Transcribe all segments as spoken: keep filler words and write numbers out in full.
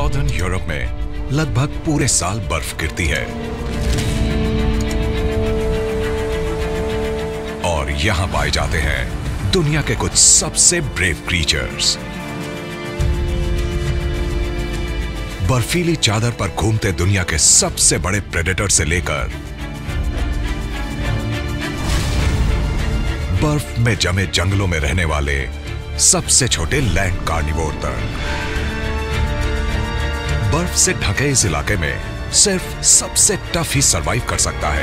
Northern Europe में लगभग पूरे साल बर्फ गिरती है और यहां पाए जाते हैं दुनिया के कुछ सबसे ब्रेव क्रीचर्स। बर्फीली चादर पर घूमते दुनिया के सबसे बड़े प्रेडेटर से लेकर बर्फ में जमे जंगलों में रहने वाले सबसे छोटे लैंड कार्निवोर तक। बर्फ से ढके इस इलाके में सिर्फ सबसे टफ ही सरवाइव कर सकता है।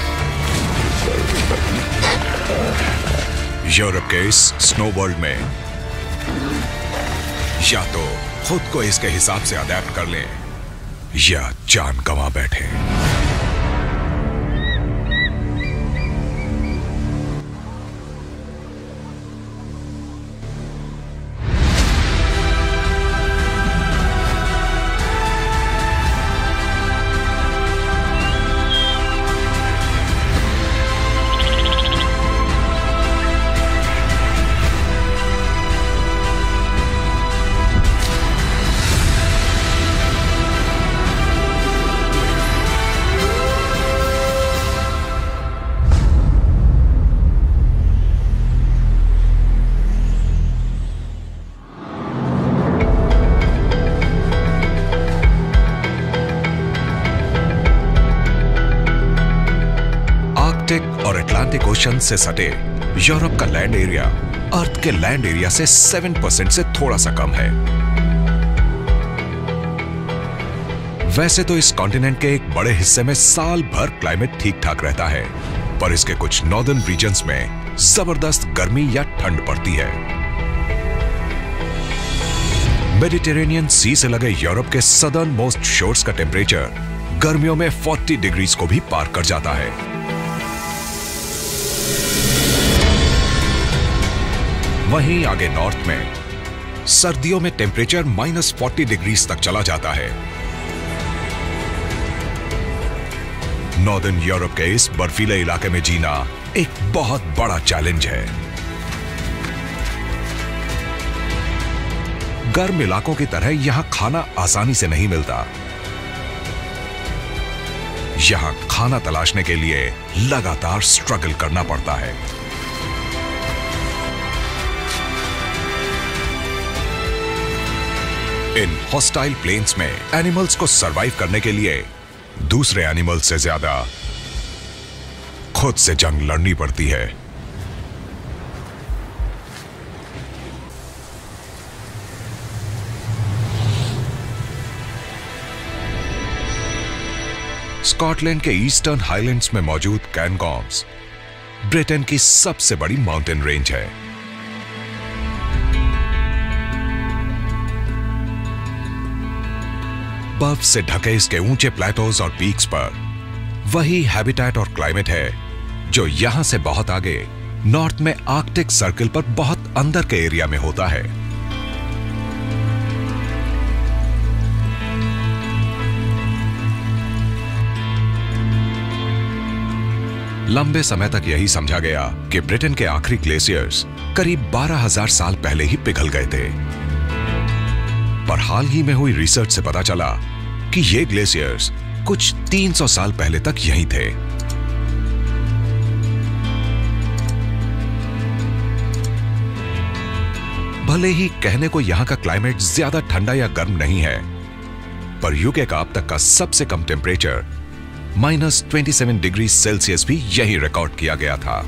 यूरोप के इस स्नो वर्ल्ड में या तो खुद को इसके हिसाब से अडैप्ट कर लें या जान गंवा बैठे। और अटलांटिक ओशन से सटे यूरोप का लैंड एरिया अर्थ के लैंड एरिया से सात परसेंट से थोड़ा सा कम है। वैसे तो इस कॉन्टिनेंट के एक बड़े हिस्से में साल भर क्लाइमेट ठीक ठाक रहता है, पर इसके कुछ नॉर्दर्न रीजन्स में जबरदस्त गर्मी या ठंड पड़ती है। मेडिटेरेनियन सी से लगे यूरोप के सदर्न मोस्ट शोर्स का टेम्परेचर गर्मियों में चालीस डिग्रीज को भी पार कर जाता है। वहीं आगे नॉर्थ में सर्दियों में टेम्परेचर माइनस फोर्टी डिग्रीज तक चला जाता है। नॉर्दर्न यूरोप के इस बर्फीले इलाके में जीना एक बहुत बड़ा चैलेंज है। गर्म इलाकों की तरह यहां खाना आसानी से नहीं मिलता। यहां खाना तलाशने के लिए लगातार स्ट्रगल करना पड़ता है। इन हॉस्टाइल प्लेन्स में एनिमल्स को सरवाइव करने के लिए दूसरे एनिमल्स से ज्यादा खुद से जंग लड़नी पड़ती है। स्कॉटलैंड के ईस्टर्न हाईलैंड्स में मौजूद कैनकॉम्स ब्रिटेन की सबसे बड़ी माउंटेन रेंज है। बर्फ से ढके इसके ऊंचे प्लेटोज और पीक्स पर वही हैबिटेट और क्लाइमेट है जो यहां से बहुत आगे नॉर्थ में आर्कटिक सर्कल पर बहुत अंदर के एरिया में होता है। लंबे समय तक यही समझा गया कि ब्रिटेन के आखिरी ग्लेशियर्स करीब बारह हज़ार साल पहले ही पिघल गए थे, पर हाल ही में हुई रिसर्च से पता चला कि ये ग्लेशियर्स कुछ तीन सौ साल पहले तक यहीं थे। भले ही कहने को यहां का क्लाइमेट ज्यादा ठंडा या गर्म नहीं है, पर यूके का अब तक का सबसे कम temperature minus twenty seven degree Celsius भी यही रिकॉर्ड किया गया था।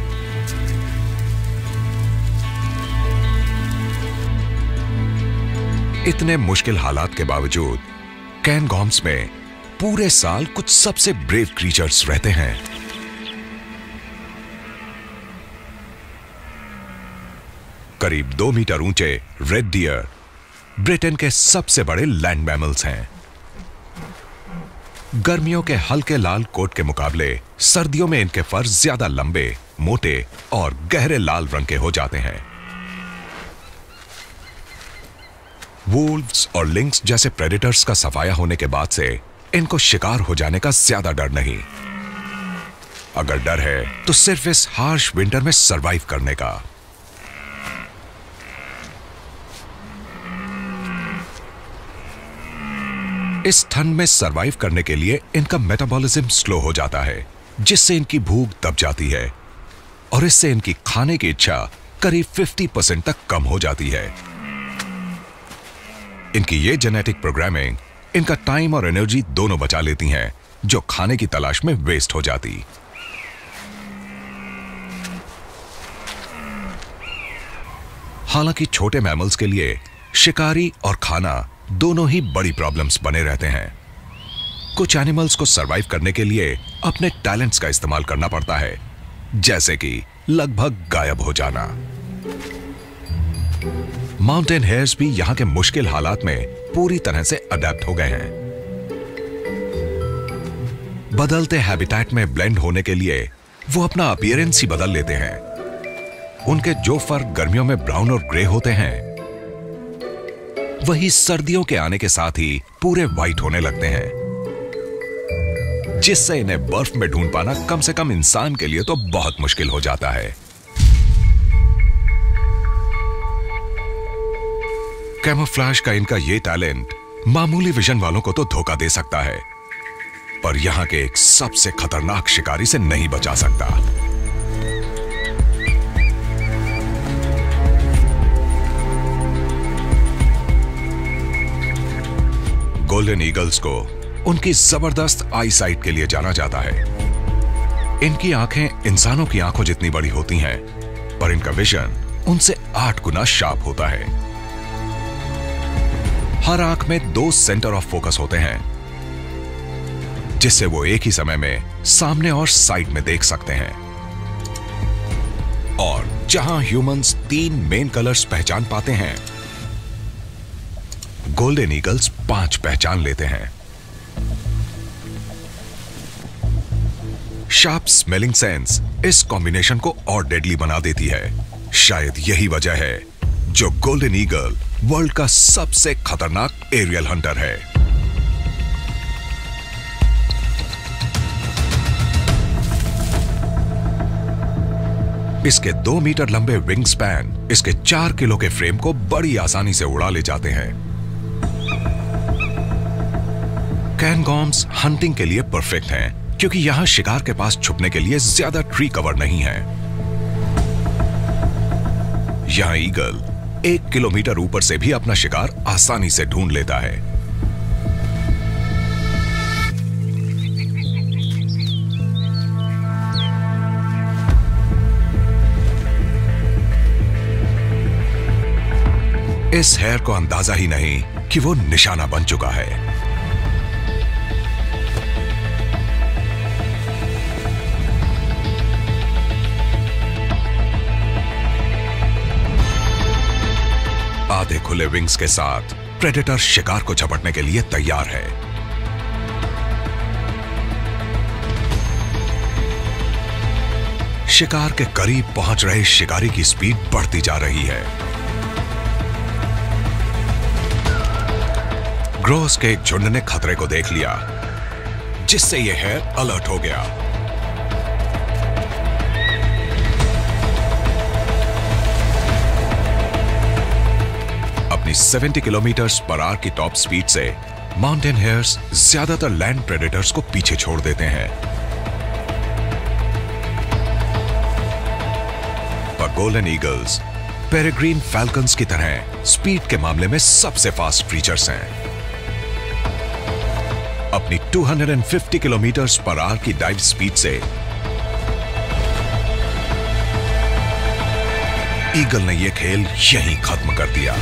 इतने मुश्किल हालात के बावजूद कैनकॉम्स में पूरे साल कुछ सबसे ब्रेव क्रीचर्स रहते हैं। करीब दो मीटर ऊंचे रेड डियर ब्रिटेन के सबसे बड़े लैंड मैमल्स हैं। गर्मियों के हल्के लाल कोट के मुकाबले सर्दियों में इनके फर ज्यादा लंबे, मोटे और गहरे लाल रंग के हो जाते हैं। वुल्व्स और लिंक्स जैसे प्रेडेटर्स का सफाया होने के बाद से इनको शिकार हो जाने का ज्यादा डर नहीं। अगर डर है तो सिर्फ इस हार्श विंटर में सरवाइव करने का। इस ठंड में सरवाइव करने के लिए इनका मेटाबॉलिज्म स्लो हो जाता है, जिससे इनकी भूख दब जाती है और इससे इनकी खाने की इच्छा करीब पचास परसेंट तक कम हो जाती है। इनकी ये जेनेटिक प्रोग्रामिंग इनका टाइम और एनर्जी दोनों बचा लेती हैं, जो खाने की तलाश में वेस्ट हो जाती। हालांकि छोटे मैमल्स के लिए शिकारी और खाना दोनों ही बड़ी प्रॉब्लम्स बने रहते हैं। कुछ एनिमल्स को सरवाइव करने के लिए अपने टैलेंट्स का इस्तेमाल करना पड़ता है, जैसे कि लगभग गायब हो जाना। माउंटेन हेयर्स भी यहां के मुश्किल हालात में पूरी तरह से अडेप्ट हो गए हैं। बदलते हैबिटेट में ब्लेंड होने के लिए वो अपना अपीयरेंस ही बदल लेते हैं। उनके जो फर गर्मियों में ब्राउन और ग्रे होते हैं, वही सर्दियों के आने के साथ ही पूरे व्हाइट होने लगते हैं, जिससे इन्हें बर्फ में ढूंढ पाना कम से कम इंसान के लिए तो बहुत मुश्किल हो जाता है। कैमोफ्लेज का इनका ये टैलेंट मामूली विजन वालों को तो धोखा दे सकता है, पर यहां के एक सबसे खतरनाक शिकारी से नहीं बचा सकता। गोल्डन ईगल्स को उनकी जबरदस्त आई साइट के लिए जाना जाता है। इनकी आंखें इंसानों की आंखों जितनी बड़ी होती हैं, पर इनका विजन उनसे आठ गुना शार्प होता है। हर आंख में दो सेंटर ऑफ फोकस होते हैं, जिससे वो एक ही समय में सामने और साइड में देख सकते हैं। और जहां ह्यूमंस तीन मेन कलर्स पहचान पाते हैं, गोल्डन ईगल्स पांच पहचान लेते हैं। शार्प स्मेलिंग सेंस इस कॉम्बिनेशन को और डेडली बना देती है। शायद यही वजह है जो गोल्डन ईगल वर्ल्ड का सबसे खतरनाक एरियल हंटर है। इसके दो मीटर लंबे विंग स्पैन इसके चार किलो के फ्रेम को बड़ी आसानी से उड़ा ले जाते हैं। कैनगॉर्म्स हंटिंग के लिए परफेक्ट हैं, क्योंकि यहां शिकार के पास छुपने के लिए ज्यादा ट्री कवर नहीं है। यहां ईगल एक किलोमीटर ऊपर से भी अपना शिकार आसानी से ढूंढ लेता है। इस हेयर को अंदाजा ही नहीं कि वो निशाना बन चुका है। आधे खुले विंग्स के साथ प्रेडेटर शिकार को झपटने के लिए तैयार है। शिकार के करीब पहुंच रहे शिकारी की स्पीड बढ़ती जा रही है। ग्रोस के एक झुंड ने खतरे को देख लिया, जिससे यह हेयर अलर्ट हो गया। अपनी सत्तर किलोमीटर पर आवर की टॉप स्पीड से माउंटेन हेयर्स ज्यादातर लैंड प्रेडेटर्स को पीछे छोड़ देते हैं, पर गोल्डन ईगल्स पेरेग्रीन फैल्कन्स की तरह स्पीड के मामले में सबसे फास्ट क्रीचर्स हैं। अपनी दो सौ पचास किलोमीटर पर आवर की डाइव स्पीड से ईगल ने यह खेल यहीं खत्म कर दिया।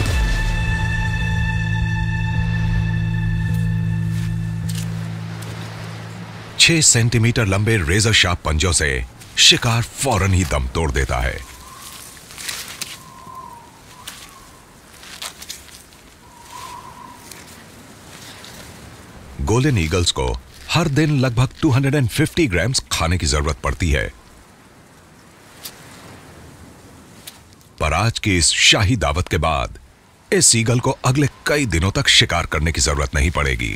छह सेंटीमीटर लंबे रेजर शार्प पंजों से शिकार फौरन ही दम तोड़ देता है। गोल्डन ईगल्स को हर दिन लगभग दो सौ पचास ग्राम्स खाने की जरूरत पड़ती है, पर आज की इस शाही दावत के बाद इस ईगल को अगले कई दिनों तक शिकार करने की जरूरत नहीं पड़ेगी।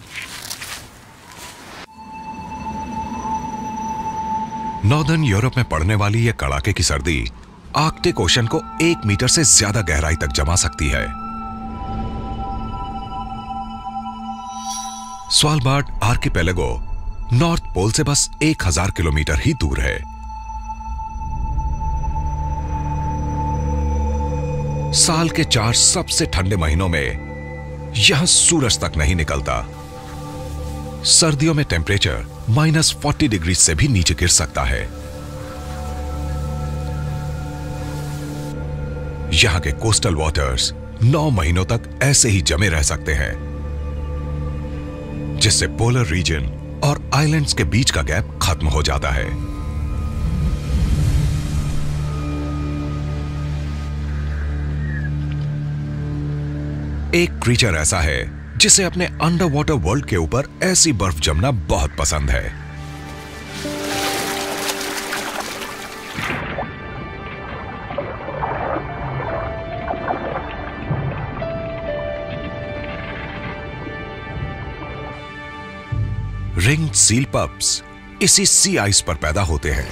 नॉर्दर्न यूरोप में पड़ने वाली यह कड़ाके की सर्दी आर्कटिक ओशन को एक मीटर से ज्यादा गहराई तक जमा सकती है। स्वालबार्ड आर्किपेलागो नॉर्थ पोल से बस एक हजार किलोमीटर ही दूर है। साल के चार सबसे ठंडे महीनों में यहां सूरज तक नहीं निकलता। सर्दियों में टेम्परेचर माइनस फोर्टी डिग्री से भी नीचे गिर सकता है। यहां के कोस्टल वाटर्स नौ महीनों तक ऐसे ही जमे रह सकते हैं, जिससे पोलर रीजन और आइलैंड्स के बीच का गैप खत्म हो जाता है। एक क्रीचर ऐसा है जिसे अपने अंडर वाटर वर्ल्ड के ऊपर ऐसी बर्फ जमना बहुत पसंद है। रिंग्ड सील पप्स इसी सी आइस पर पैदा होते हैं।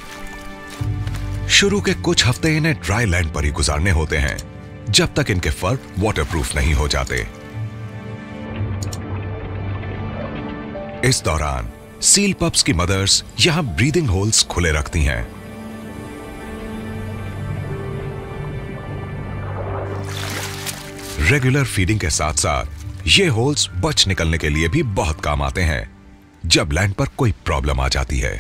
शुरू के कुछ हफ्ते इन्हें ड्राई लैंड पर ही गुजारने होते हैं, जब तक इनके फर वाटरप्रूफ नहीं हो जाते। इस दौरान सील पप्स की मदर्स यहां ब्रीदिंग होल्स खुले रखती हैं। रेगुलर फीडिंग के साथ साथ ये होल्स बच निकलने के लिए भी बहुत काम आते हैं जब लैंड पर कोई प्रॉब्लम आ जाती है।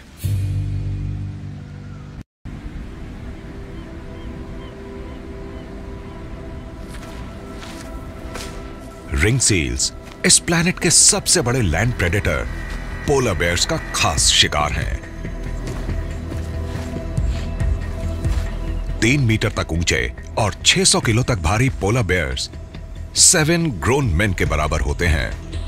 रिंग सील्स इस प्लैनेट के सबसे बड़े लैंड प्रेडेटर पोलर बेयर्स का खास शिकार हैं। तीन मीटर तक ऊंचे और छह सौ किलो तक भारी polar bears seven grown men के बराबर होते हैं।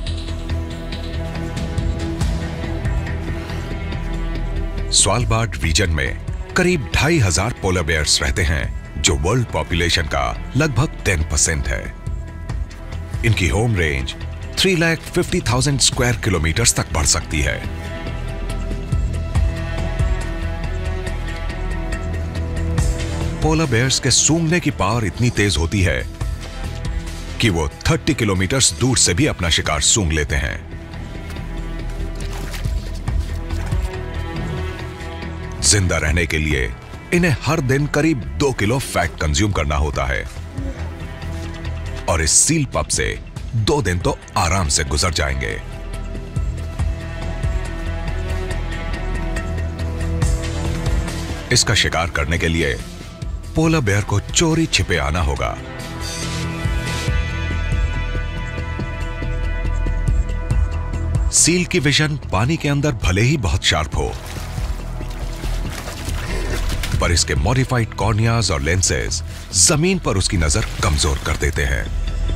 स्वालबार्ड रीजन में करीब ढाई हजार पोलर बेयर्स रहते हैं, जो वर्ल्ड पॉपुलेशन का लगभग टेन परसेंट है। इनकी home range three lakh fifty thousand square kilometre तक बढ़ सकती है। पोलर बेयर्स के सूंघने की पावर इतनी तेज होती है कि वो तीस किलोमीटर दूर से भी अपना शिकार सूंघ लेते हैं। जिंदा रहने के लिए इन्हें हर दिन करीब दो किलो फैट कंज्यूम करना होता है, और इस सील पप से दो दिन तो आराम से गुजर जाएंगे। इसका शिकार करने के लिए पोलर बेयर को चोरी छिपे आना होगा। सील की विजन पानी के अंदर भले ही बहुत शार्प हो, पर इसके मॉडिफाइड कॉर्नियाज और लेंसेज जमीन पर उसकी नजर कमजोर कर देते हैं।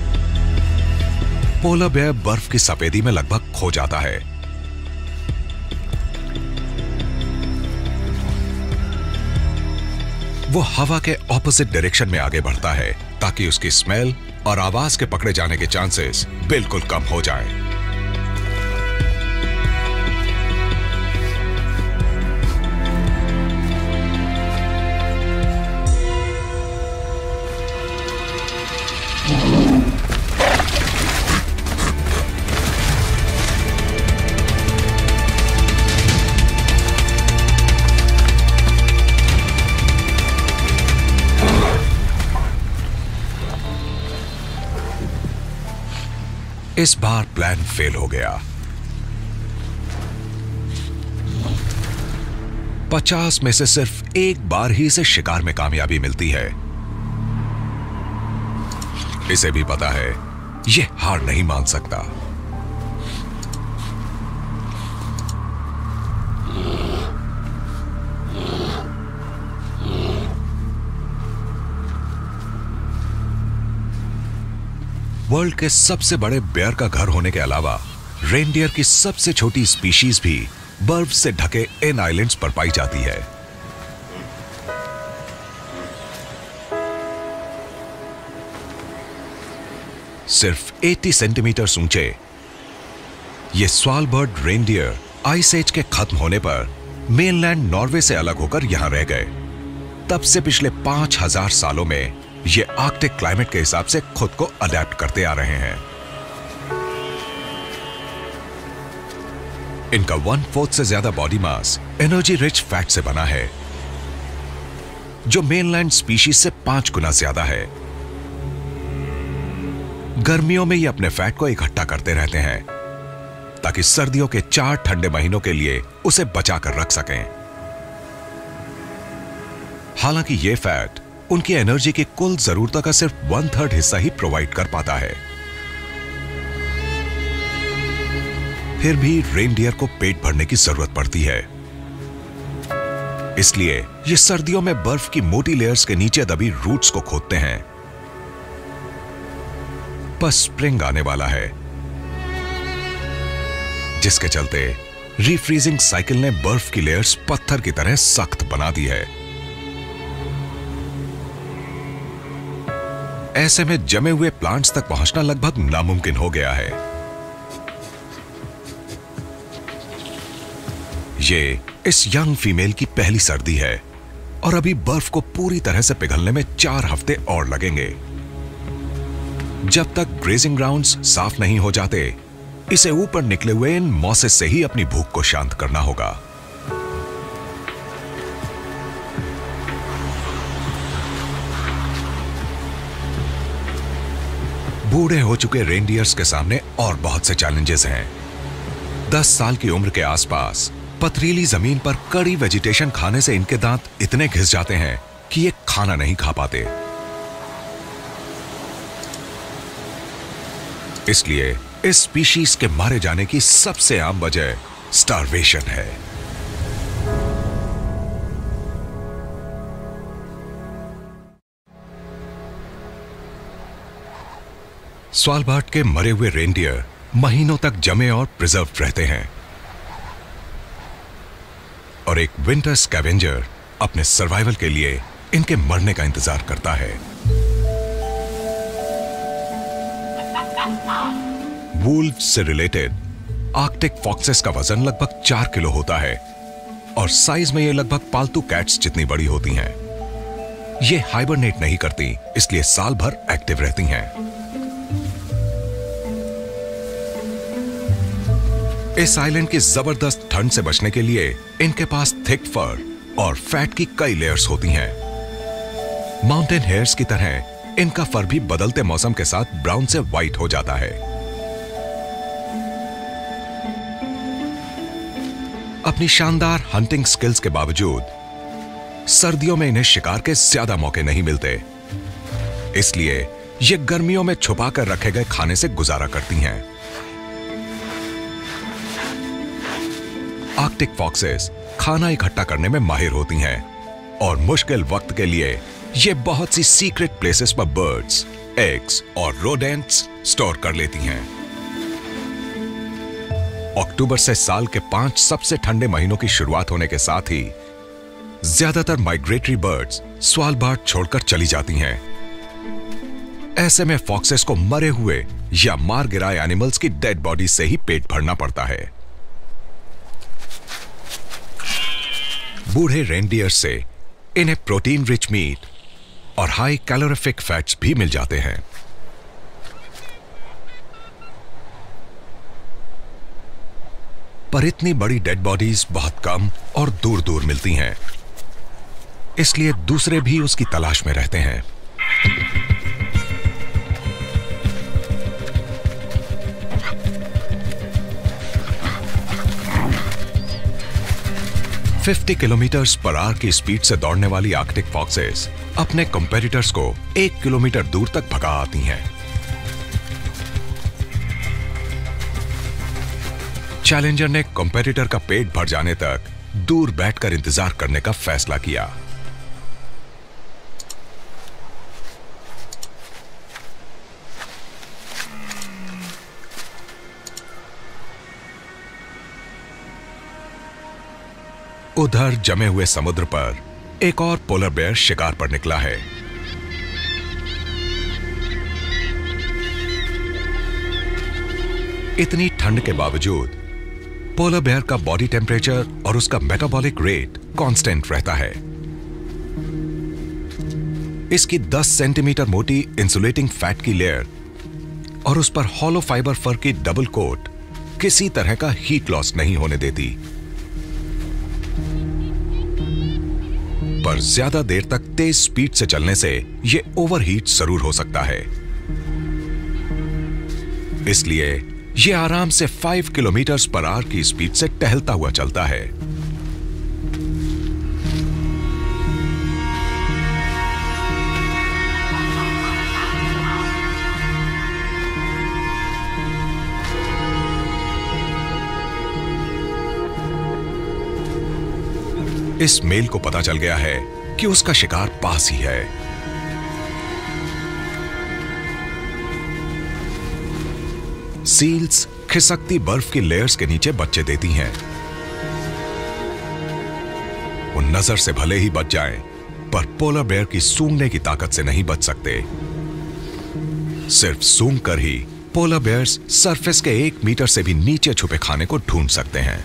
पोलर बेयर बर्फ की सफेदी में लगभग खो जाता है। वो हवा के ऑपोजिट डायरेक्शन में आगे बढ़ता है ताकि उसकी स्मेल और आवाज के पकड़े जाने के चांसेस बिल्कुल कम हो जाएं। इस बार प्लान फेल हो गया। पचास में से सिर्फ एक बार ही इसे शिकार में कामयाबी मिलती है। इसे भी पता है यह हार नहीं मान सकता। वर्ल्ड के सबसे बड़े बेयर का घर होने के अलावा रेनडियर की सबसे छोटी स्पीशीज भी बर्फ से ढके इन आइलैंड्स पर पाई जाती है। सिर्फ अस्सी सेंटीमीटर ऊंचे ये स्वालबर्ड रेनडियर आइस एज के खत्म होने पर मेनलैंड नॉर्वे से अलग होकर यहां रह गए। तब से पिछले पांच हजार सालों में ये आर्कटिक क्लाइमेट के हिसाब से खुद को अडेप्ट करते आ रहे हैं। इनका वन फोर्थ से ज्यादा body mass energy rich fat से बना है, जो मेनलैंड स्पीशीज से पांच गुना ज्यादा है। गर्मियों में ये अपने फैट को इकट्ठा करते रहते हैं ताकि सर्दियों के चार ठंडे महीनों के लिए उसे बचा कर रख सकें। हालांकि ये फैट उनकी एनर्जी की कुल जरूरतों का सिर्फ वन थर्ड हिस्सा ही प्रोवाइड कर पाता है। फिर भी रेनडियर को पेट भरने की जरूरत पड़ती है, इसलिए ये सर्दियों में बर्फ की मोटी लेयर्स के नीचे दबी रूट्स को खोदते हैं। बस स्प्रिंग आने वाला है, जिसके चलते रीफ्रीजिंग साइकिल ने बर्फ की लेयर्स पत्थर की तरह सख्त बना दी है। ऐसे में जमे हुए प्लांट्स तक पहुंचना लगभग नामुमकिन हो गया है। ये इस यंग फीमेल की पहली सर्दी है और अभी बर्फ को पूरी तरह से पिघलने में चार हफ्ते और लगेंगे। जब तक ग्रेजिंग ग्राउंड्स साफ नहीं हो जाते, इसे ऊपर निकले हुए इन मॉसेस से ही अपनी भूख को शांत करना होगा। बूढ़े हो चुके रेनडियर्स के सामने और बहुत से चैलेंजेस हैं। दस साल की उम्र के आसपास पथरीली जमीन पर कड़ी वेजिटेशन खाने से इनके दांत इतने घिस जाते हैं कि ये खाना नहीं खा पाते। इसलिए इस स्पीशीज के मारे जाने की सबसे आम वजह स्टारवेशन है। स्वालबार्ड के मरे हुए रेनडियर महीनों तक जमे और प्रिजर्व रहते हैं और एक विंटर स्कैवेंजर अपने सर्वाइवल के लिए इनके मरने का इंतजार करता है। वुल्फ से रिलेटेड आर्कटिक फॉक्सेस का वजन लगभग चार किलो होता है और साइज में ये लगभग पालतू कैट्स जितनी बड़ी होती हैं। ये हाइबरनेट नहीं करती, इसलिए साल भर एक्टिव रहती हैं। इस आइलैंड की जबरदस्त ठंड से बचने के लिए इनके पास थिक फर और फैट की कई लेयर्स होती हैं। माउंटेन हेयर्स की तरह इनका फर भी बदलते मौसम के साथ ब्राउन से व्हाइट हो जाता है। अपनी शानदार हंटिंग स्किल्स के बावजूद सर्दियों में इन्हें शिकार के ज्यादा मौके नहीं मिलते, इसलिए ये गर्मियों में छुपा कर रखे गए खाने से गुजारा करती हैं। आर्कटिक फॉक्सेस खाना इकट्ठा करने में माहिर होती हैं और मुश्किल वक्त के लिए ये बहुत सी सीक्रेट प्लेसेस पर बर्ड्स, एग्स और रोडेंट्स स्टोर कर लेती हैं। अक्टूबर से साल के पांच सबसे ठंडे महीनों की शुरुआत होने के साथ ही ज्यादातर माइग्रेटरी बर्ड्स स्वालबार्ड छोड़कर चली जाती हैं। ऐसे में फॉक्सेस को मरे हुए या मार गिराए एनिमल्स की डेड बॉडी से ही पेट भरना पड़ता है। बूढ़े रेनडियर से इन्हें प्रोटीन रिच मीट और हाई कैलोरीफिक फैट्स भी मिल जाते हैं। पर इतनी बड़ी डेड बॉडीज बहुत कम और दूर दूर मिलती हैं, इसलिए दूसरे भी उसकी तलाश में रहते हैं। पचास किलोमीटर पर आवर की स्पीड से दौड़ने वाली आर्कटिक फॉक्सेस अपने कंपेटिटर्स को एक किलोमीटर दूर तक भगा आती हैं। चैलेंजर ने कंपेटिटर का पेट भर जाने तक दूर बैठकर इंतजार करने का फैसला किया। उधर जमे हुए समुद्र पर एक और पोलर बेयर शिकार पर निकला है। इतनी ठंड के बावजूद पोलर बेयर का बॉडी टेम्परेचर और उसका मेटाबॉलिक रेट कांस्टेंट रहता है। इसकी दस सेंटीमीटर मोटी इंसुलेटिंग फैट की लेयर और उस पर हॉलो फाइबर फर की डबल कोट किसी तरह का हीट लॉस नहीं होने देती, पर ज्यादा देर तक तेज स्पीड से चलने से यह ओवरहीट जरूर हो सकता है। इसलिए यह आराम से पाँच किलोमीटर पर आवर की स्पीड से टहलता हुआ चलता है। इस मेल को पता चल गया है कि उसका शिकार पास ही है। सील्स खिसकती बर्फ की लेयर्स के नीचे बच्चे देती हैं। वो नजर से भले ही बच जाएं, पर पोलर बेयर की सूंघने की ताकत से नहीं बच सकते। सिर्फ सूंघ कर ही पोलर बेयर्स सरफेस के एक मीटर से भी नीचे छुपे खाने को ढूंढ सकते हैं।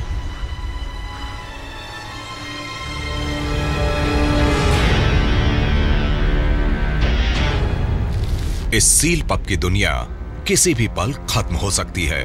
इस सील पप की दुनिया किसी भी पल खत्म हो सकती है।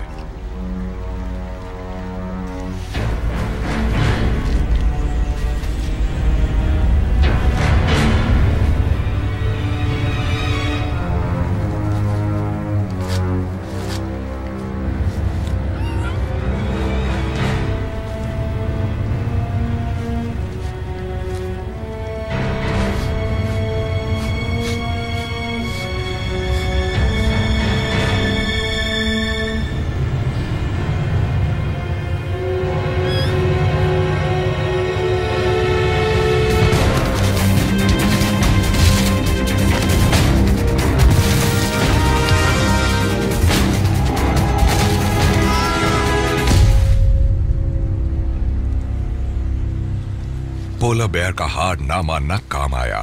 पोलर बेयर का हार ना मानना काम आया।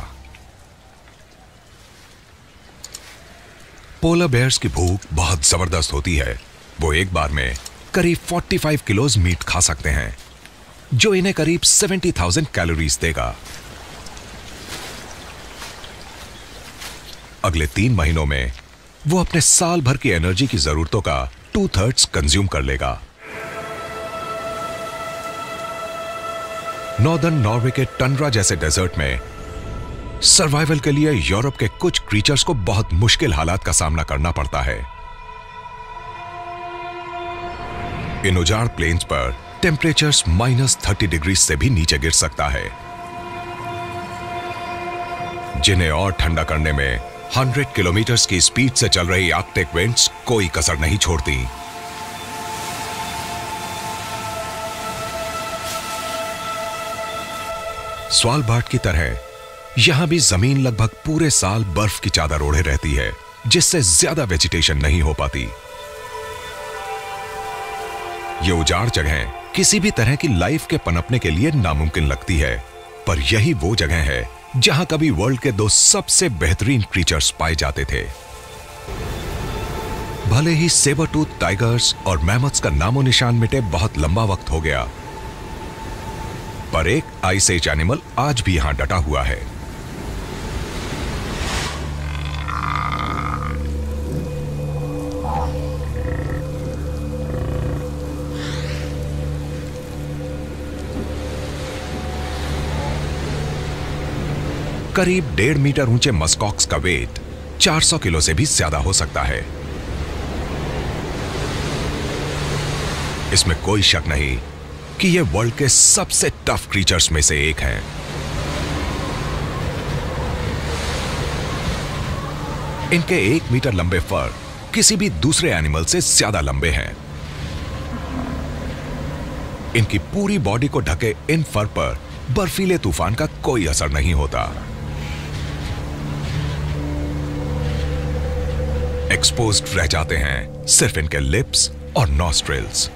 पोलर बेयर्स की भूख बहुत जबरदस्त होती है। वो एक बार में करीब पैंतालीस किलोज मीट खा सकते हैं, जो इन्हें करीब सत्तर हज़ार कैलोरीज देगा। अगले तीन महीनों में वो अपने साल भर की एनर्जी की जरूरतों का टू थर्ड्स कंज्यूम कर लेगा। नॉर्दर्न नॉर्वे के टंड्रा जैसे डेजर्ट में सर्वाइवल के लिए यूरोप के कुछ क्रीचर्स को बहुत मुश्किल हालात का सामना करना पड़ता है। इन उजाड़ प्लेन्स पर टेम्परेचर्स माइनस थर्टी डिग्री से भी नीचे गिर सकता है, जिन्हें और ठंडा करने में सौ किलोमीटर की स्पीड से चल रही आर्कटिक विंड्स कोई कसर नहीं छोड़ती। स्वालबार्ड की तरह यहां भी जमीन लगभग पूरे साल बर्फ की चादर ओढ़े रहती है, जिससे ज्यादा वेजिटेशन नहीं हो पाती। ये उजाड़ जगह किसी भी तरह की लाइफ के पनपने के लिए नामुमकिन लगती है, पर यही वो जगह है जहां कभी वर्ल्ड के दो सबसे बेहतरीन क्रीचर्स पाए जाते थे। भले ही सेबर टूथ टाइगर्स और मैमथ्स का नामो निशान मिटे बहुत लंबा वक्त हो गया, पर एक आइस एज एनिमल आज भी यहां डटा हुआ है। करीब डेढ़ मीटर ऊंचे मस्कॉक्स का वेट चार सौ किलो से भी ज्यादा हो सकता है। इसमें कोई शक नहीं कि ये वर्ल्ड के सबसे टफ क्रीचर्स में से एक हैं। इनके एक मीटर लंबे फर किसी भी दूसरे एनिमल से ज्यादा लंबे हैं। इनकी पूरी बॉडी को ढके इन फर पर बर्फीले तूफान का कोई असर नहीं होता। एक्सपोज्ड रह जाते हैं सिर्फ इनके लिप्स और नॉस्ट्रिल्स।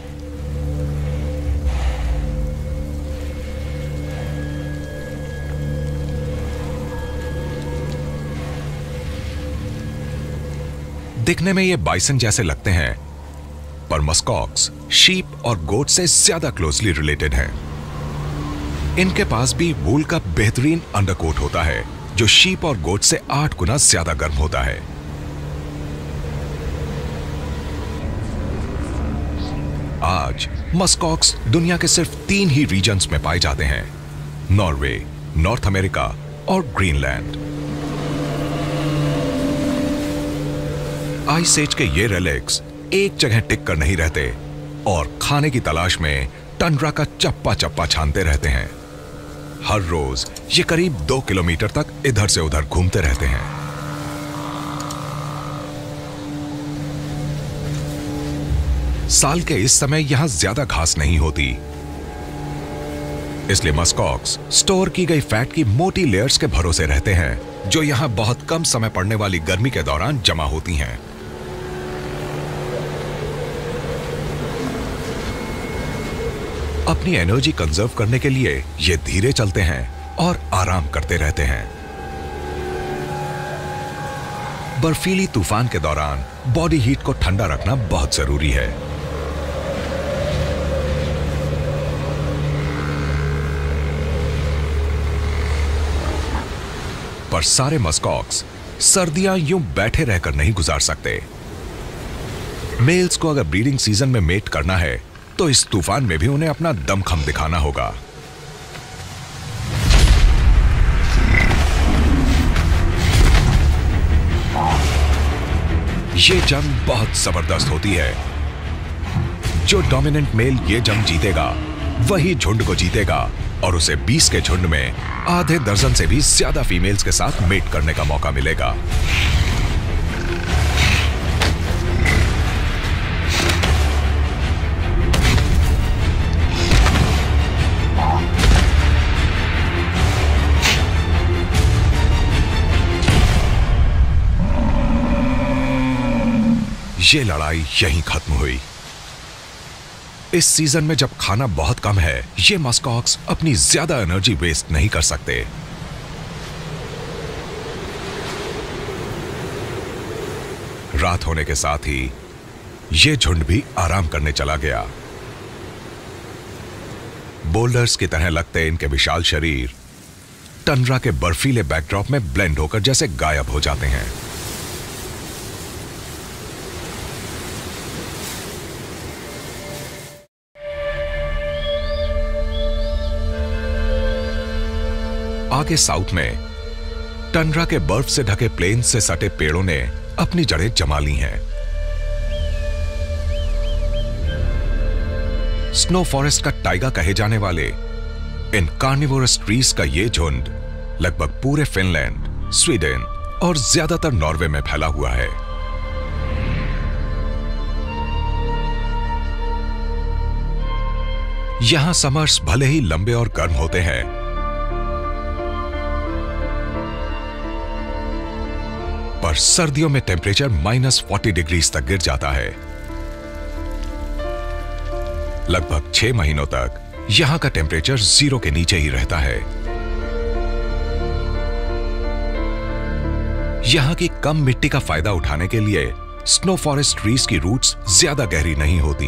दिखने में ये बाइसन जैसे लगते हैं, पर मस्कॉक्स शीप और गोट से ज्यादा क्लोजली रिलेटेड हैं। इनके पास भी वूल का बेहतरीन अंडरकोट होता है, जो शीप और गोट से आठ गुना ज्यादा गर्म होता है। आज मस्कॉक्स दुनिया के सिर्फ तीन ही रीजन्स में पाए जाते हैं, नॉर्वे, नॉर्थ अमेरिका और ग्रीनलैंड। आइस एज के ये रेलिक्स एक जगह टिक कर नहीं रहते और खाने की तलाश में टंड्रा का चप्पा चप्पा छानते रहते हैं। हर रोज ये करीब दो किलोमीटर तक इधर से उधर घूमते रहते हैं। साल के इस समय यहां ज्यादा घास नहीं होती, इसलिए मस्कॉक्स स्टोर की गई फैट की मोटी लेयर्स के भरोसे रहते हैं, जो यहां बहुत कम समय पड़ने वाली गर्मी के दौरान जमा होती हैं। अपनी एनर्जी कंजर्व करने के लिए ये धीरे चलते हैं और आराम करते रहते हैं। बर्फीली तूफान के दौरान बॉडी हीट को ठंडा रखना बहुत जरूरी है। पर सारे मस्कॉक्स सर्दियां यूं बैठे रहकर नहीं गुजार सकते। मेल्स को अगर ब्रीडिंग सीजन में मेट करना है तो इस तूफान में भी उन्हें अपना दमखम दिखाना होगा। ये जंग बहुत जबरदस्त होती है। जो डोमिनेंट मेल ये जंग जीतेगा वही झुंड को जीतेगा और उसे बीस के झुंड में आधे दर्जन से भी ज्यादा फीमेल्स के साथ मेट करने का मौका मिलेगा। ये लड़ाई यहीं खत्म हुई। इस सीजन में जब खाना बहुत कम है, ये मस्कॉक्स अपनी ज्यादा एनर्जी वेस्ट नहीं कर सकते। रात होने के साथ ही ये झुंड भी आराम करने चला गया। बोल्डर्स की तरह लगते इनके विशाल शरीर टंड्रा के बर्फीले बैकड्रॉप में ब्लेंड होकर जैसे गायब हो जाते हैं। आगे साउथ में टंड्रा के बर्फ से ढके प्लेन्स से सटे पेड़ों ने अपनी जड़ें जमा ली हैं। स्नो फॉरेस्ट का टाइगा कहे जाने वाले इन कार्निवोरस ट्रीज का ये झुंड लगभग पूरे फिनलैंड, स्वीडन और ज्यादातर नॉर्वे में फैला हुआ है। यहां समर्स भले ही लंबे और गर्म होते हैं, पर सर्दियों में टेम्परेचर माइनस फोर्टी डिग्रीज तक गिर जाता है। लगभग छह महीनों तक यहां का टेम्परेचर जीरो के नीचे ही रहता है। यहां की कम मिट्टी का फायदा उठाने के लिए स्नो फॉरेस्ट ट्रीज की रूट्स ज्यादा गहरी नहीं होती।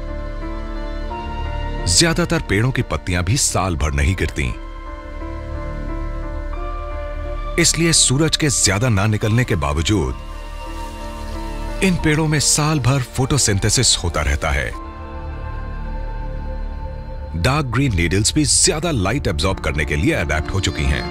ज्यादातर पेड़ों की पत्तियां भी साल भर नहीं गिरती, इसलिए सूरज के ज्यादा ना निकलने के बावजूद इन पेड़ों में साल भर फोटोसिंथेसिस होता रहता है। डार्क ग्रीन नीडल्स भी ज्यादा लाइट एब्जॉर्ब करने के लिए अडेप्ट हो चुकी हैं।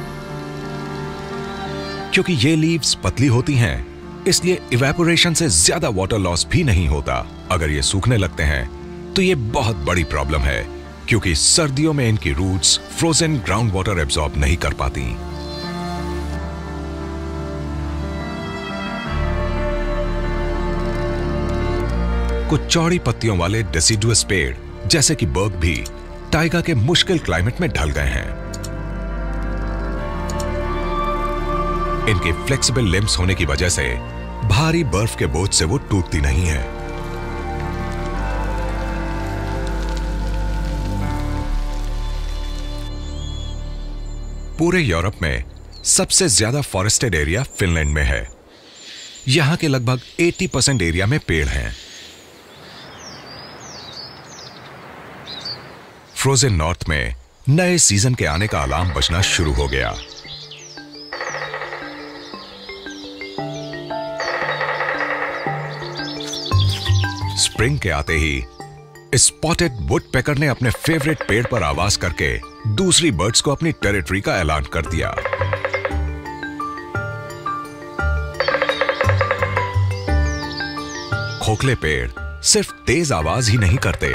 क्योंकि ये लीव्स पतली होती हैं, इसलिए इवेपोरेशन से ज्यादा वाटर लॉस भी नहीं होता। अगर ये सूखने लगते हैं तो ये बहुत बड़ी प्रॉब्लम है, क्योंकि सर्दियों में इनकी roots frozen ground water absorb नहीं कर पाती। कुछ चौड़ी पत्तियों वाले डेसिडुअस पेड़ जैसे कि बर्ग भी टाइगा के मुश्किल क्लाइमेट में ढल गए हैं। इनके फ्लेक्सिबल लिम्स होने की वजह से भारी बर्फ के बोझ से वो टूटती नहीं है। पूरे यूरोप में सबसे ज्यादा फॉरेस्टेड एरिया फिनलैंड में है। यहां के लगभग अस्सी परसेंट एरिया में पेड़ हैं। फ्रोजन नॉर्थ में नए सीजन के आने का अलार्म बजना शुरू हो गया। स्प्रिंग के आते ही स्पॉटेड वुडपेकर ने अपने फेवरेट पेड़ पर आवाज करके दूसरी बर्ड्स को अपनी टेरिटरी का ऐलान कर दिया। खोखले पेड़ सिर्फ तेज आवाज ही नहीं करते,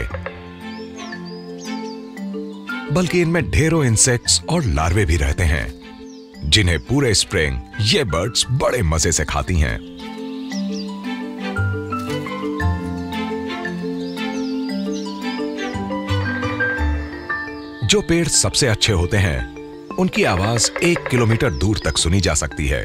बल्कि इनमें ढेरों इंसेक्ट्स और लार्वे भी रहते हैं, जिन्हें पूरे स्प्रिंग ये बर्ड्स बड़े मजे से खाती हैं। जो पेड़ सबसे अच्छे होते हैं, उनकी आवाज एक किलोमीटर दूर तक सुनी जा सकती है।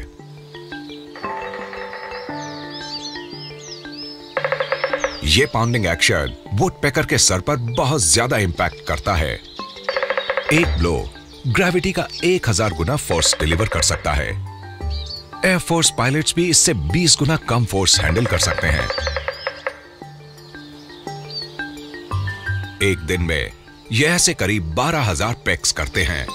यह पाउंडिंग एक्शन वुडपेकर के सर पर बहुत ज्यादा इंपैक्ट करता है। एक ब्लो ग्रेविटी का एक हजार गुना फोर्स डिलीवर कर सकता है। एयरफोर्स पायलट्स भी इससे बीस गुना कम फोर्स हैंडल कर सकते हैं। एक दिन में यह ऐसे करीब बारह हजार पेक्स करते हैं।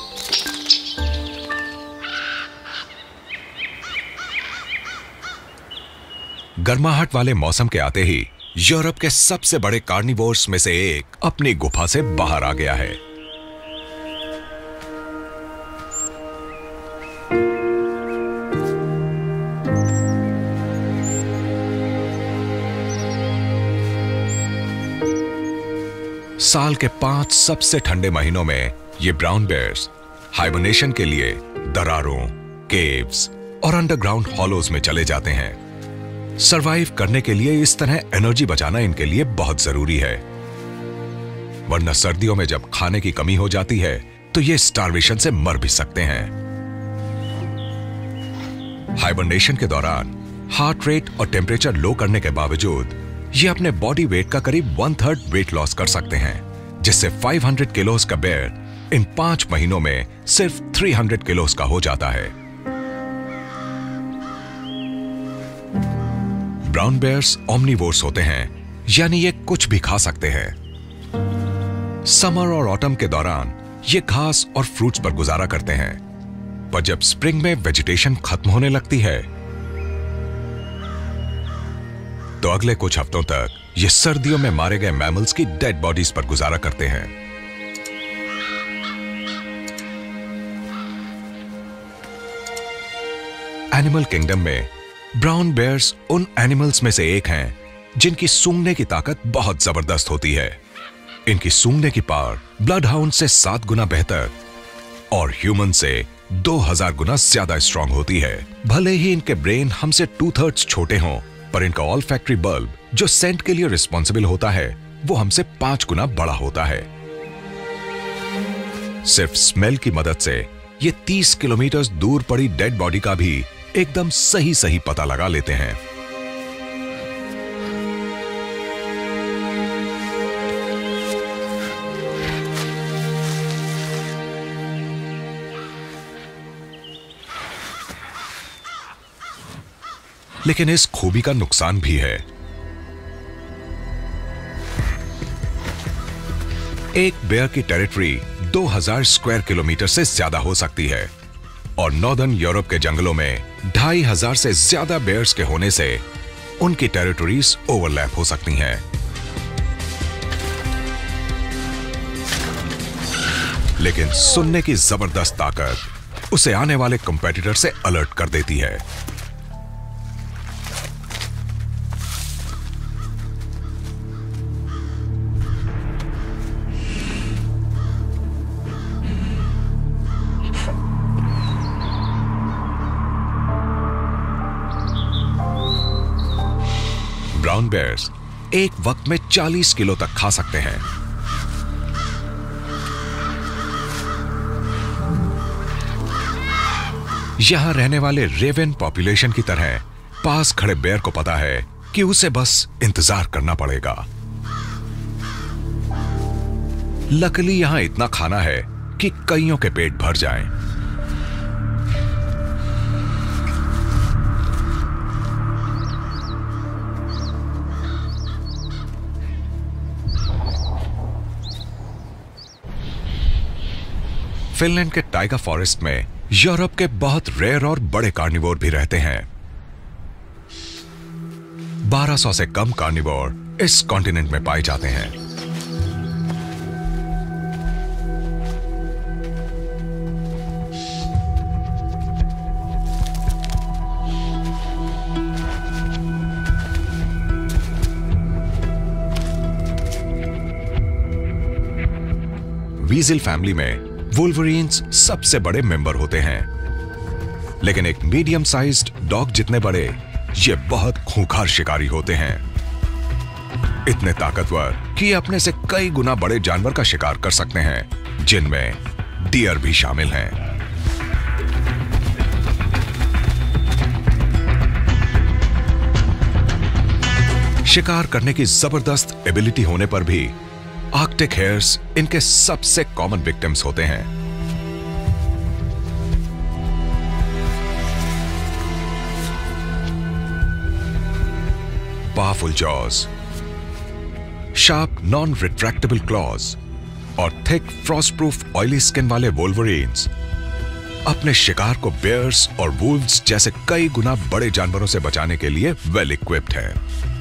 गर्माहट वाले मौसम के आते ही यूरोप के सबसे बड़े कार्निवोर्स में से एक अपनी गुफा से बाहर आ गया है। साल के पांच सबसे ठंडे महीनों में ये ब्राउन बेयर्स हाइबरनेशन के लिए दरारों, केव्स और अंडरग्राउंड हॉलोज में चले जाते हैं। सरवाइव करने के लिए इस तरह एनर्जी बचाना इनके लिए बहुत जरूरी है, वरना सर्दियों में जब खाने की कमी हो जाती है तो ये स्टार्वेशन से मर भी सकते हैं। हाइबरनेशन के दौरान हार्ट रेट और टेम्परेचर लो करने के बावजूद ये अपने बॉडी वेट का करीब वन थर्ड वेट लॉस कर सकते हैं, जिससे पाँच सौ किलोस का बेयर इन पांच महीनों में सिर्फ तीन सौ किलोस का हो जाता है। ब्राउन बेयर्स ओमनिवोर्स होते हैं, यानी ये कुछ भी खा सकते हैं। समर और ऑटम के दौरान ये घास और फ्रूट्स पर गुजारा करते हैं, पर जब स्प्रिंग में वेजिटेशन खत्म होने लगती है तो अगले कुछ हफ्तों तक ये सर्दियों में मारे गए मैमल्स की डेड बॉडीज पर गुजारा करते हैं। एनिमल किंगडम में ब्राउन बेयर्स उन एनिमल्स में से एक हैं जिनकी सूंघने की ताकत बहुत जबरदस्त होती है। इनकी सूंघने की पावर ब्लड हाउंड से सात गुना बेहतर और ह्यूमन से दो हजार गुना ज्यादा स्ट्रांग होती है। भले ही इनके ब्रेन हमसे टू थर्ड्स छोटे हों, पर इनका ऑल्फैक्टरी बल्ब जो सेंट के लिए रिस्पॉन्सिबल होता है वो हमसे पांच गुना बड़ा होता है। सिर्फ स्मेल की मदद से ये तीस किलोमीटर दूर पड़ी डेड बॉडी का भी एकदम सही सही पता लगा लेते हैं। लेकिन इस खूबी का नुकसान भी है। एक बेयर की टेरिटरी दो हजार स्क्वायर किलोमीटर से ज्यादा हो सकती है और नॉर्दर्न यूरोप के जंगलों में ढाई हजार से ज्यादा बेयर्स के होने से उनकी टेरिटरीज ओवरलैप हो सकती हैं। लेकिन सुनने की जबरदस्त ताकत उसे आने वाले कंपेटिटर से अलर्ट कर देती है। ब्राउन बेयर्स एक वक्त में चालीस किलो तक खा सकते हैं। यहां रहने वाले रेवन पॉपुलेशन की तरह पास खड़े बेयर को पता है कि उसे बस इंतजार करना पड़ेगा। लकीली यहां इतना खाना है कि कईयों के पेट भर जाएं। फिनलैंड के टाइगर फॉरेस्ट में यूरोप के बहुत रेयर और बड़े कार्निवोर भी रहते हैं। बारह सौ से कम कार्निवोर इस कॉन्टिनेंट में पाए जाते हैं। वीजल फैमिली में वुल्वरीन्स सबसे बड़े मेंबर होते हैं, लेकिन एक मीडियम साइज्ड डॉग जितने बड़े ये बहुत खूंखार शिकारी होते हैं। इतने ताकतवर कि ये अपने से कई गुना बड़े जानवर का शिकार कर सकते हैं, जिनमें डियर भी शामिल हैं। शिकार करने की जबरदस्त एबिलिटी होने पर भी आर्कटिक हेयर्स इनके सबसे कॉमन विक्टिम्स होते हैं। Powerful jaws, sharp non retractable claws और thick frost proof oily skin वाले वोल्वरीन्स अपने शिकार को बेयर्स और वुल्व्स जैसे कई गुना बड़े जानवरों से बचाने के लिए वेल इक्विप्ड हैं।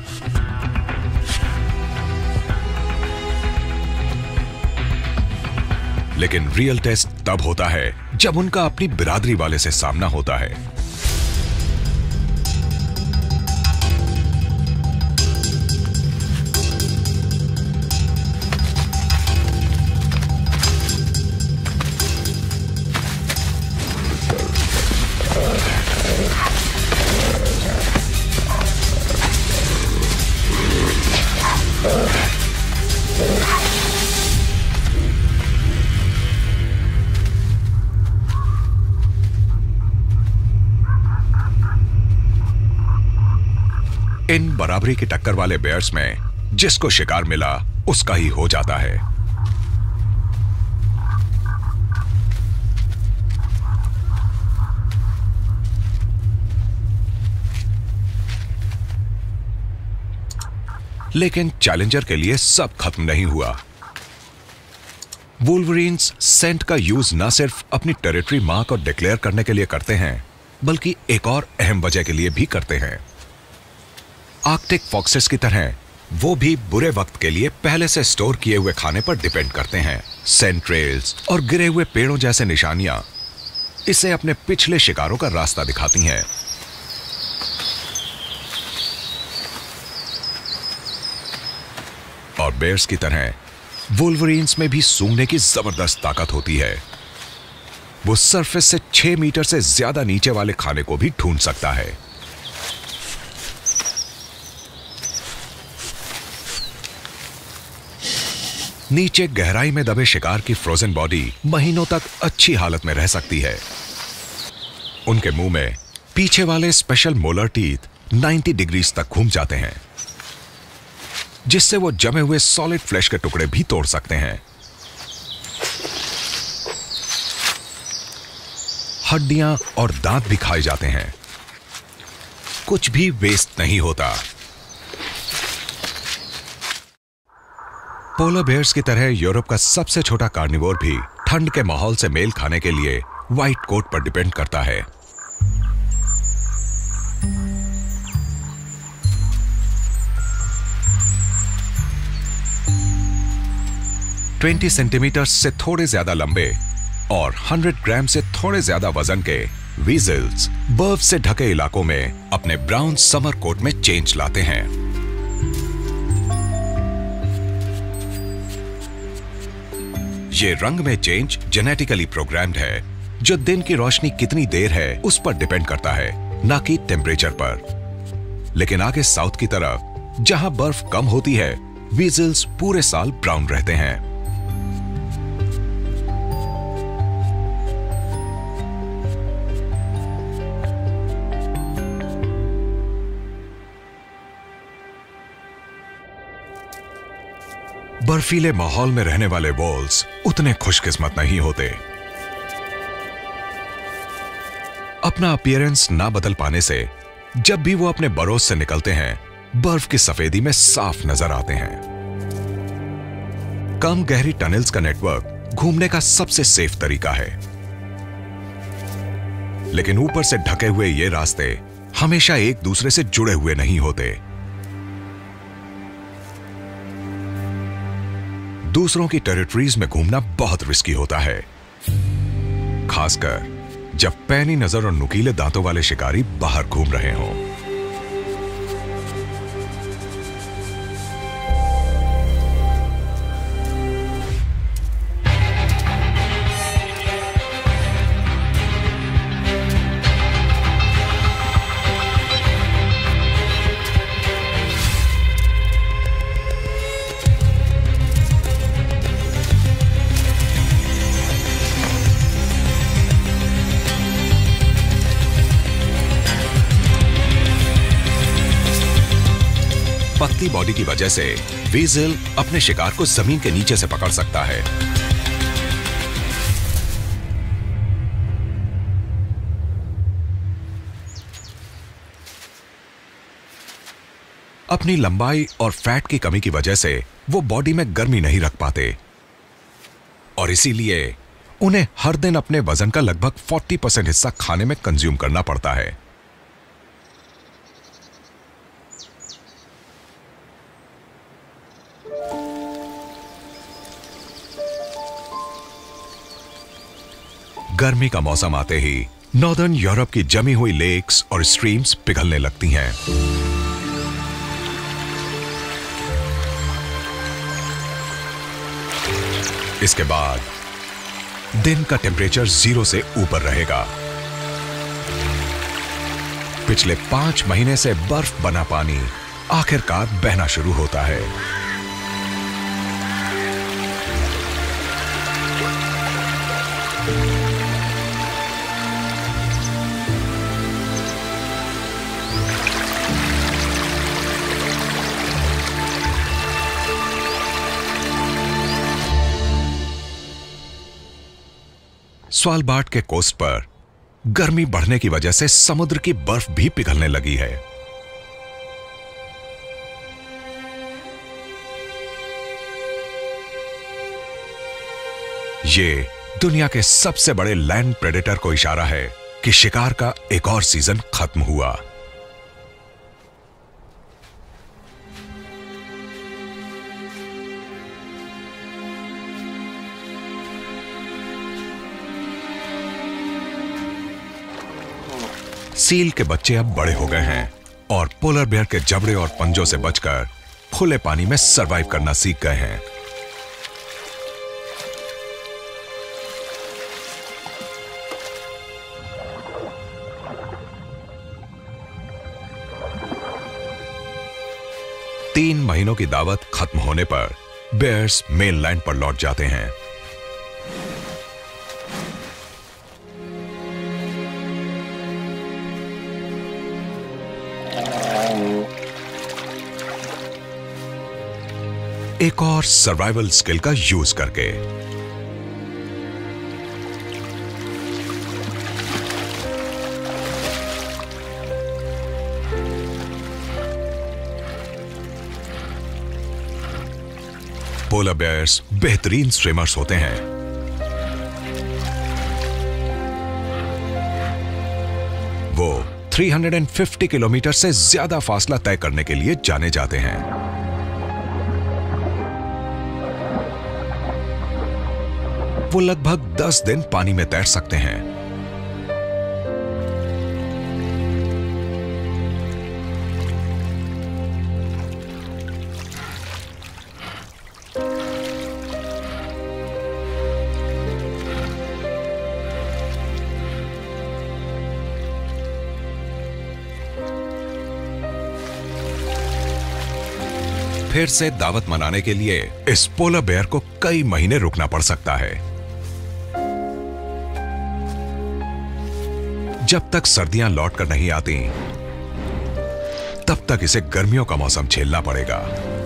लेकिन रियल टेस्ट तब होता है जब उनका अपनी बिरादरी वाले से सामना होता है। इन बराबरी की टक्कर वाले बेयर्स में जिसको शिकार मिला उसका ही हो जाता है। लेकिन चैलेंजर के लिए सब खत्म नहीं हुआ। वुल्वरीन्स सेंट का यूज न सिर्फ अपनी टेरिटरी मार्क और डिक्लेयर करने के लिए करते हैं, बल्कि एक और अहम वजह के लिए भी करते हैं। आर्कटिक फॉक्सेस की तरह वो भी बुरे वक्त के लिए पहले से स्टोर किए हुए खाने पर डिपेंड करते हैं। सेंट ट्रेल्स और गिरे हुए पेड़ों जैसे निशानियां इसे अपने पिछले शिकारों का रास्ता दिखाती हैं। और बेयर्स की तरह वुल्वरीन्स में भी सूंघने की जबरदस्त ताकत होती है। वो सरफेस से छह मीटर से ज्यादा नीचे वाले खाने को भी ढूंढ सकता है। नीचे गहराई में दबे शिकार की फ्रोजन बॉडी महीनों तक अच्छी हालत में रह सकती है। उनके मुंह में पीछे वाले स्पेशल मोलर टीथ नब्बे डिग्रीज तक घूम जाते हैं, जिससे वो जमे हुए सॉलिड फ्लैश के टुकड़े भी तोड़ सकते हैं। हड्डियां और दांत भी खाए जाते हैं। कुछ भी वेस्ट नहीं होता। पोलर बेयर्स की तरह यूरोप का सबसे छोटा कार्निवोर भी ठंड के माहौल से मेल खाने के लिए व्हाइट कोट पर डिपेंड करता है। बीस सेंटीमीटर से थोड़े ज्यादा लंबे और सौ ग्राम से थोड़े ज्यादा वजन के वीजल्स बर्फ से ढके इलाकों में अपने ब्राउन समर कोट में चेंज लाते हैं। ये रंग में चेंज जेनेटिकली प्रोग्राम्ड है, जो दिन की रोशनी कितनी देर है उस पर डिपेंड करता है, ना कि टेम्परेचर पर। लेकिन आगे साउथ की तरफ जहां बर्फ कम होती है, वीजल्स पूरे साल ब्राउन रहते हैं। बर्फीले माहौल में रहने वाले वॉल्स उतने खुशकिस्मत नहीं होते। अपना अपीयरेंस ना बदल पाने से जब भी वो अपने बरोज से निकलते हैं, बर्फ की सफेदी में साफ नजर आते हैं। कम गहरी टनल्स का नेटवर्क घूमने का सबसे सेफ तरीका है, लेकिन ऊपर से ढके हुए ये रास्ते हमेशा एक दूसरे से जुड़े हुए नहीं होते। दूसरों की टेरिटरीज में घूमना बहुत रिस्की होता है, खासकर जब पैनी नजर और नुकीले दांतों वाले शिकारी बाहर घूम रहे हों। पतली बॉडी की वजह से वीजल अपने शिकार को जमीन के नीचे से पकड़ सकता है। अपनी लंबाई और फैट की कमी की वजह से वो बॉडी में गर्मी नहीं रख पाते और इसीलिए उन्हें हर दिन अपने वजन का लगभग चालीस परसेंट हिस्सा खाने में कंज्यूम करना पड़ता है। गर्मी का मौसम आते ही नॉर्दर्न यूरोप की जमी हुई लेक्स और स्ट्रीम्स पिघलने लगती हैं। इसके बाद दिन का टेम्परेचर जीरो से ऊपर रहेगा। पिछले पांच महीने से बर्फ बना पानी आखिरकार बहना शुरू होता है। स्वालबार्ड के कोस्ट पर गर्मी बढ़ने की वजह से समुद्र की बर्फ भी पिघलने लगी है। ये दुनिया के सबसे बड़े लैंड प्रेडेटर को इशारा है कि शिकार का एक और सीजन खत्म हुआ। सील के बच्चे अब बड़े हो गए हैं और पोलर बेयर के जबड़े और पंजों से बचकर खुले पानी में सरवाइव करना सीख गए हैं। तीन महीनों की दावत खत्म होने पर बेयर्स मेनलैंड पर लौट जाते हैं। एक और सर्वाइवल स्किल का यूज करके। पोलर बेयर्स बेहतरीन स्विमर्स होते हैं। वो तीन सौ पचास किलोमीटर से ज्यादा फासला तय करने के लिए जाने जाते हैं। वो लगभग दस दिन पानी में तैर सकते हैं। फिर से दावत मनाने के लिए इस पोलर बेयर को कई महीने रुकना पड़ सकता है। जब तक सर्दियां लौट कर नहीं आती, तब तक इसे गर्मियों का मौसम झेलना पड़ेगा।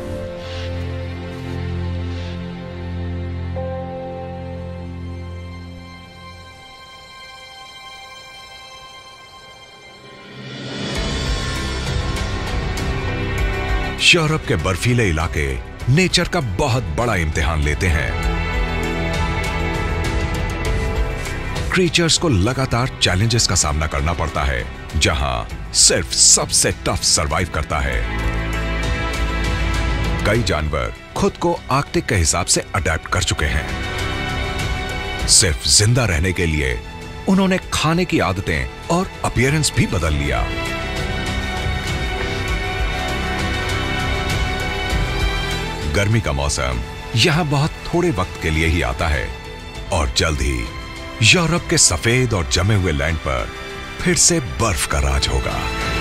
यूरोप के बर्फीले इलाके नेचर का बहुत बड़ा इम्तिहान लेते हैं। क्रीचर्स को लगातार चैलेंजेस का सामना करना पड़ता है, जहां सिर्फ सबसे टफ सरवाइव करता है। कई जानवर खुद को आर्कटिक के हिसाब से अडेप्ट कर चुके हैं। सिर्फ जिंदा रहने के लिए उन्होंने खाने की आदतें और अपीयरेंस भी बदल लिया। गर्मी का मौसम यहां बहुत थोड़े वक्त के लिए ही आता है और जल्द ही यूरोप के सफेद और जमे हुए लैंड पर फिर से बर्फ का राज होगा।